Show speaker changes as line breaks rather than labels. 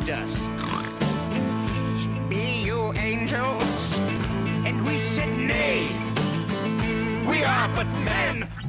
saved us. Be you angels? And we said nay. We are but men.